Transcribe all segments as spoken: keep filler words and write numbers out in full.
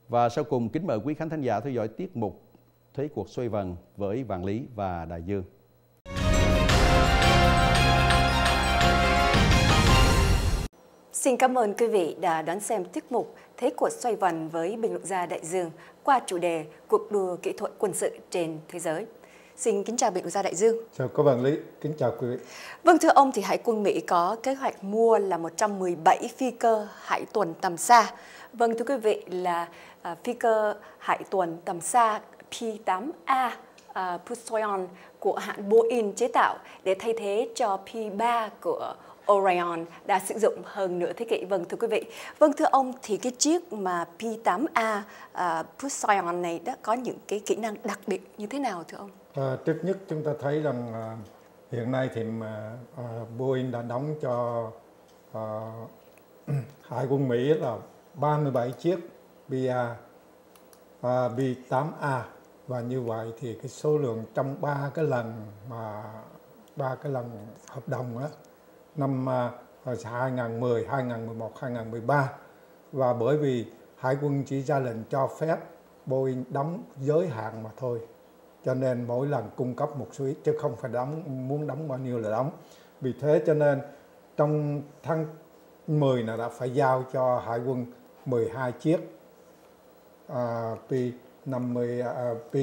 Và sau cùng kính mời quý khán thính giả theo dõi tiết mục Thế cuộc xoay vần với Vạn Lý và Đại Dương. Xin cảm ơn quý vị đã đón xem tiết mục Thế cuộc xoay vần với bình luận gia Đại Dương qua chủ đề cuộc đua kỹ thuật quân sự trên thế giới. Xin kính chào bình luận gia Đại Dương. Chào cô Vạn Lý, kính chào quý vị. Vâng, thưa ông, thì Hải quân Mỹ có kế hoạch mua là một trăm mười bảy phi cơ hải tuần tầm xa. Vâng, thưa quý vị, là uh, phi cơ hải tuần tầm xa P tám A uh, Poseidon của hãng Boeing chế tạo để thay thế cho P ba của Orion đã sử dụng hơn nửa thế kỷ. Vâng, thưa quý vị. Vâng, thưa ông, thì cái chiếc mà P tám A uh, Poseidon này đã có những cái kỹ năng đặc biệt như thế nào thưa ông? À, trước nhất chúng ta thấy rằng à, hiện nay thì à, Boeing đã đóng cho à, Hải quân Mỹ là ba mươi bảy chiếc P tám A, và như vậy thì cái số lượng trong ba cái lần mà ba cái lần hợp đồng đó, năm à, hai không một không, hai không một một, hai không một ba, và bởi vì Hải quân chỉ ra lệnh cho phép Boeing đóng giới hạn mà thôi, cho nên mỗi lần cung cấp một số ít chứ không phải đóng muốn đóng bao nhiêu là đóng. Vì thế cho nên trong tháng mười này đã phải giao cho Hải quân mười hai chiếc uh, P năm mươi uh, P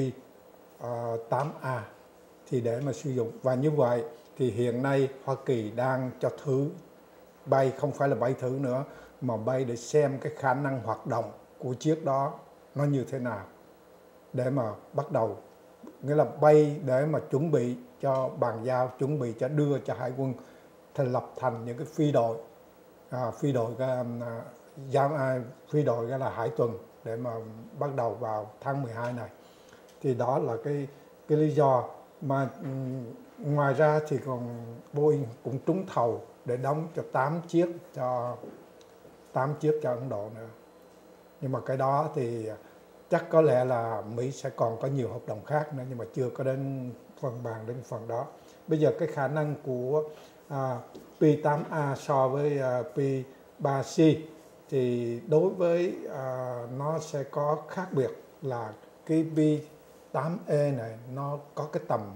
tám A thì để mà sử dụng. Và như vậy thì hiện nay Hoa Kỳ đang cho thử bay, không phải là bay thử nữa, mà bay để xem cái khả năng hoạt động của chiếc đó nó như thế nào, để mà bắt đầu, nghĩa là bay để mà chuẩn bị cho bàn giao, chuẩn bị cho đưa cho Hải quân thành lập thành những cái phi đội, à, phi đội cái giám à, phi đội cái là hải tuần, để mà bắt đầu vào tháng mười hai này. Thì đó là cái cái lý do mà um, ngoài ra thì còn Boeing cũng trúng thầu để đóng cho tám chiếc cho tám chiếc cho Ấn Độ nữa. Nhưng mà cái đó thì chắc có lẽ là Mỹ sẽ còn có nhiều hợp đồng khác nữa, nhưng mà chưa có đến phần bàn đến phần đó. Bây giờ cái khả năng của à, P tám A so với à, P ba C thì đối với à, nó sẽ có khác biệt là cái P tám E này nó có cái tầm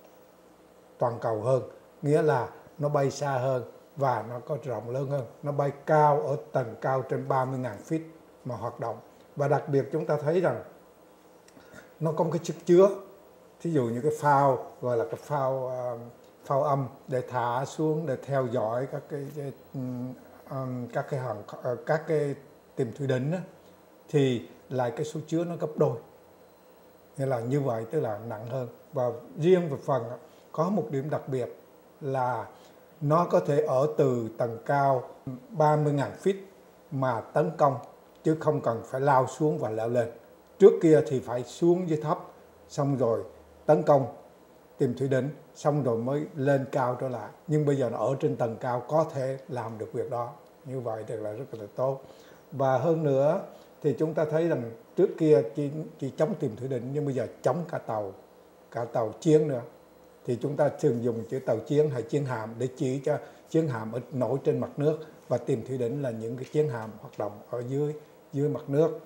toàn cầu hơn, nghĩa là nó bay xa hơn và nó có rộng lớn hơn, nó bay cao ở tầng cao trên ba mươi nghìn feet mà hoạt động. Và đặc biệt chúng ta thấy rằng nó có một cái sức chứa, thí dụ như cái phao gọi là cái phao uh, phao âm để thả xuống để theo dõi các cái, cái um, các cái hàng uh, các cái tìm thủy đỉnh đó, thì lại cái số chứa nó gấp đôi, nghĩa là như vậy, tức là nặng hơn. Và riêng về phần có một điểm đặc biệt là nó có thể ở từ tầng cao ba mươi nghìn feet mà tấn công, chứ không cần phải lao xuống và leo lên. Trước kia thì phải xuống dưới thấp, xong rồi tấn công tìm thủy đỉnh, xong rồi mới lên cao trở lại. Nhưng bây giờ nó ở trên tầng cao có thể làm được việc đó. Như vậy thì là rất là tốt. Và hơn nữa thì chúng ta thấy rằng trước kia chỉ, chỉ chống tìm thủy đỉnh, nhưng bây giờ chống cả tàu, cả tàu chiến nữa. Thì chúng ta thường dùng chữ tàu chiến hay chiến hạm để chỉ cho chiến hạm ở nổi trên mặt nước, và tìm thủy đỉnh là những cái chiến hạm hoạt động ở dưới dưới mặt nước.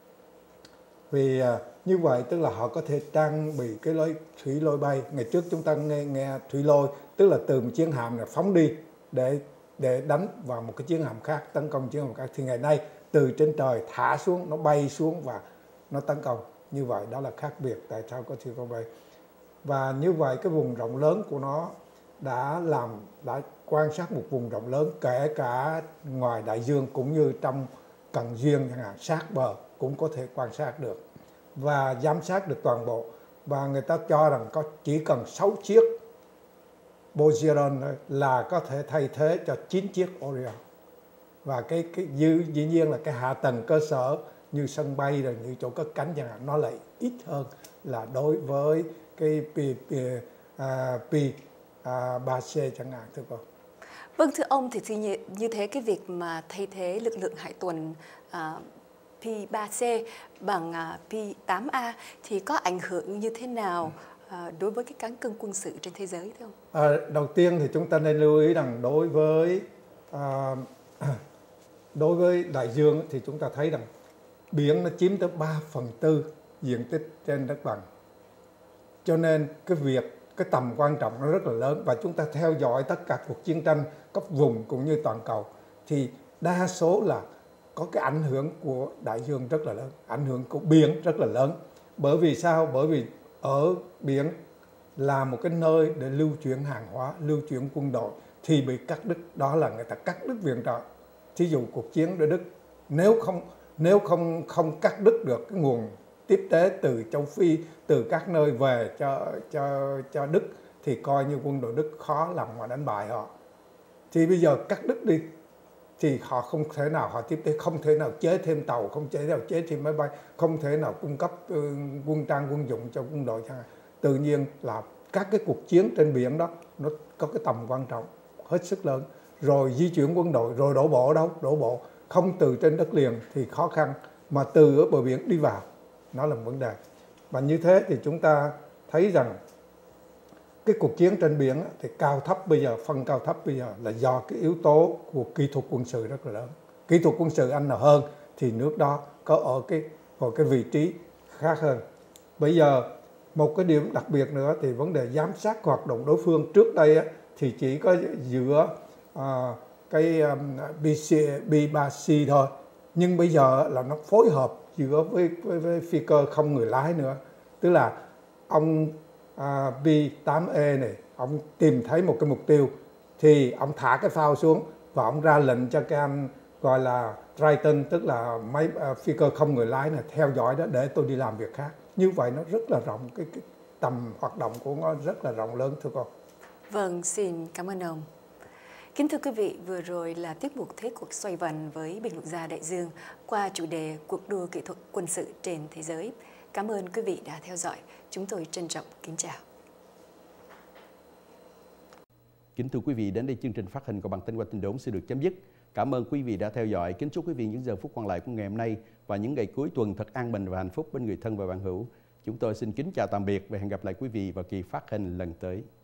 Vì à, như vậy tức là họ có thể trang bị cái lối thủy lôi bay. Ngày trước chúng ta nghe, nghe thủy lôi tức là từ một chiến hạm này phóng đi để để đánh vào một cái chiến hạm khác, tấn công chiến hạm khác. Thì ngày nay từ trên trời thả xuống, nó bay xuống và nó tấn công. Như vậy đó là khác biệt tại sao có thủy lôi bay. Và như vậy cái vùng rộng lớn của nó đã làm đã quan sát một vùng rộng lớn, kể cả ngoài đại dương cũng như trong Cần Duyên chẳng hạn, sát bờ cũng có thể quan sát được và giám sát được toàn bộ. Và người ta cho rằng có chỉ cần sáu chiếc Poseidon là có thể thay thế cho chín chiếc Orion. Và cái cái dư dĩ nhiên là cái hạ tầng cơ sở như sân bay rồi như chỗ cất cánh chẳng hạn, nó lại ít hơn là đối với cái P, P, à, P à, ba C chẳng hạn, thưa cô. Vâng, thưa ông, thì như, như thế cái việc mà thay thế lực lượng hải tuần uh, P ba C bằng uh, P tám A thì có ảnh hưởng như thế nào uh, đối với cái cán cân quân sự trên thế giới thưa ông? À, đầu tiên thì chúng ta nên lưu ý rằng đối với uh, đối với đại dương thì chúng ta thấy rằng biển nó chiếm tới ba phần tư diện tích trên đất bằng. Cho nên cái việc, cái tầm quan trọng nó rất là lớn, và chúng ta theo dõi tất cả cuộc chiến tranh cấp vùng cũng như toàn cầu thì đa số là có cái ảnh hưởng của đại dương rất là lớn, ảnh hưởng của biển rất là lớn. Bởi vì sao? Bởi vì ở biển là một cái nơi để lưu chuyển hàng hóa, lưu chuyển quân đội thì bị cắt đứt, đó là người ta cắt đứt viện trợ. Thí dụ cuộc chiến ở Đức, nếu không nếu không không cắt đứt được cái nguồn tiếp tế từ châu Phi, từ các nơi về cho cho cho Đức thì coi như quân đội Đức khó lòng mà đánh bại họ. Thì bây giờ cắt đứt đi thì họ không thể nào họ tiếp tế, không thể nào chế thêm tàu, không thể nào chế thêm máy bay, không thể nào cung cấp uh, quân trang quân dụng cho quân đội chẳng hạn. Tự nhiên là các cái cuộc chiến trên biển đó nó có cái tầm quan trọng hết sức lớn. Rồi di chuyển quân đội, rồi đổ bộ đâu? Đổ bộ không từ trên đất liền thì khó khăn, mà từ ở bờ biển đi vào nó là một vấn đề. Và như thế thì chúng ta thấy rằng cái cuộc chiến trên biển thì cao thấp bây giờ, phân cao thấp bây giờ là do cái yếu tố của kỹ thuật quân sự rất là lớn. Kỹ thuật quân sự anh nào hơn thì nước đó có ở cái ở cái vị trí khác hơn. Bây giờ một cái điểm đặc biệt nữa thì vấn đề giám sát hoạt động đối phương. Trước đây á, thì chỉ có giữa à, cái um, B ba C thôi, nhưng bây giờ là nó phối hợp giữa với, với, với phi cơ không người lái nữa. Tức là ông à, B tám E này, ông tìm thấy một cái mục tiêu thì ông thả cái phao xuống và ông ra lệnh cho cái anh gọi là Triton, tức là máy uh, phi cơ không người lái này, theo dõi đó để tôi đi làm việc khác. Như vậy nó rất là rộng, cái, cái tầm hoạt động của nó rất là rộng lớn thưa cô. Vâng, xin cảm ơn ông. Kính thưa quý vị, vừa rồi là tiết mục Thế cuộc xoay vần với bình luận gia Đại Dương qua chủ đề cuộc đua kỹ thuật quân sự trên thế giới. Cảm ơn quý vị đã theo dõi. Chúng tôi trân trọng kính chào. Kính thưa quý vị, đến đây chương trình phát hình của Bản tin qua tin đồn sẽ được chấm dứt. Cảm ơn quý vị đã theo dõi. Kính chúc quý vị những giờ phút còn lại của ngày hôm nay và những ngày cuối tuần thật an bình và hạnh phúc bên người thân và bạn hữu. Chúng tôi xin kính chào tạm biệt và hẹn gặp lại quý vị vào kỳ phát hình lần tới.